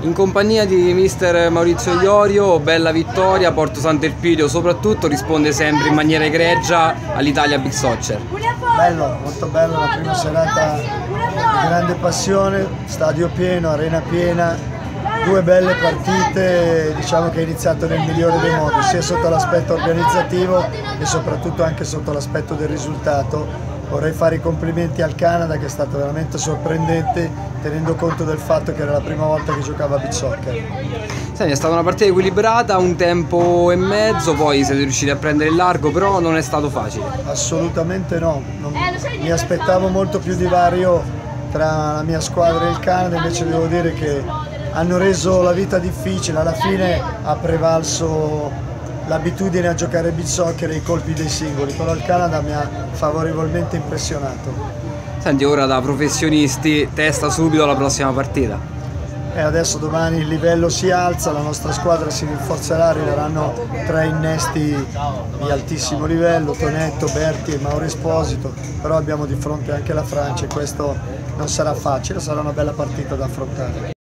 In compagnia di mister Maurizio Iorio, bella vittoria, Porto Sant'Elpidio soprattutto risponde sempre in maniera egregia all'Italia Big Soccer. Bello, molto bello, la prima serata di grande passione, stadio pieno, arena piena, due belle partite, diciamo che è iniziato nel migliore dei modi, sia sotto l'aspetto organizzativo e soprattutto anche sotto l'aspetto del risultato. Vorrei fare i complimenti al Canada, che è stato veramente sorprendente, tenendo conto del fatto che era la prima volta che giocava a beach soccer. Senti, è stata una partita equilibrata, un tempo e mezzo, poi siete riusciti a prendere il largo, però non è stato facile. Assolutamente no, mi aspettavo molto più divario tra la mia squadra e il Canada, invece devo dire che hanno reso la vita difficile, alla fine ha prevalso l'abitudine a giocare beach soccer e i colpi dei singoli, però il Canada mi ha favorevolmente impressionato. Senti, ora da professionisti, testa subito alla prossima partita. E adesso domani il livello si alza, la nostra squadra si rinforzerà, arriveranno 3 innesti di altissimo livello, Tonetto, Berti e Mauro Esposito, però abbiamo di fronte anche la Francia e questo non sarà facile, sarà una bella partita da affrontare.